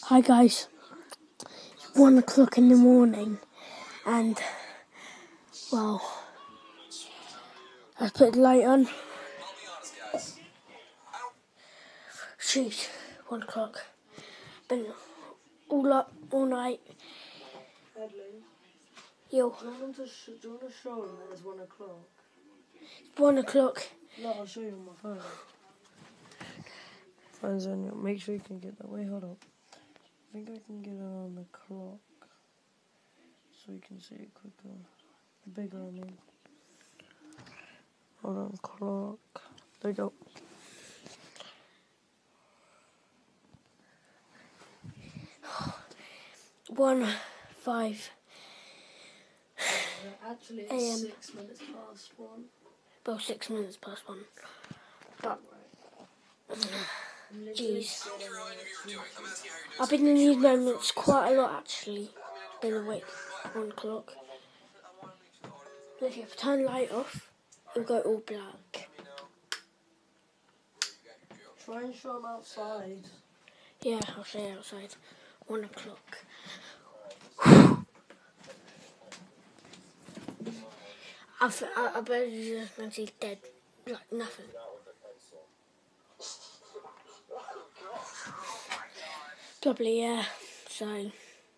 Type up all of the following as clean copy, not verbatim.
Hi guys, it's 1 o'clock in the morning and, well, I put the light on. Shoot, 1 o'clock. Been all up all night. Headley, Yo. do you want to show them that it's 1 o'clock? It's 1 o'clock. No, I'll show you on my phone. Phone's on you. Make sure you can get that. Wait, hold up. I think I can get it on the clock. So you can see it quicker. Bigger, I mean. Hold on, clock. There you go. One 5. Actually, AM. it's 6 minutes past 1. Well, 6 minutes past 1. But, jeez. I've been in these moments quite a lot actually. Been awake 1 o'clock. If you turn the light off, it'll go all black. Try and show them outside. Yeah, I'll show you outside. 1 o'clock. I bet you just meant he's dead. Like nothing. Probably, yeah. So,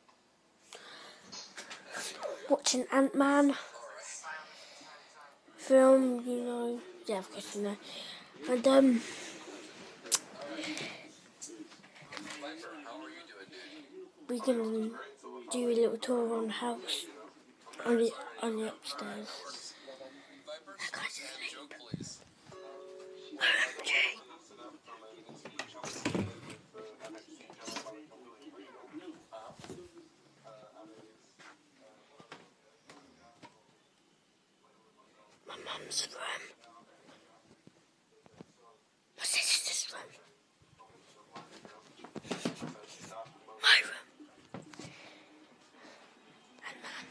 watching Ant-Man film, you know. Yeah, of course you know. And, we can do a little tour on the house, on the upstairs. That guy's asleep. OMG. My mum's room. My sister's room. My room. And man.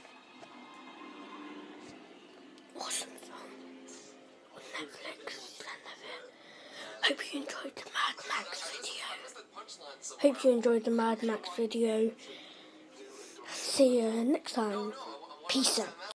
Awesome film. On Netflix. Hope you enjoyed the Mad Max video. Hope you enjoyed the Mad Max video. See you next time. Peace out.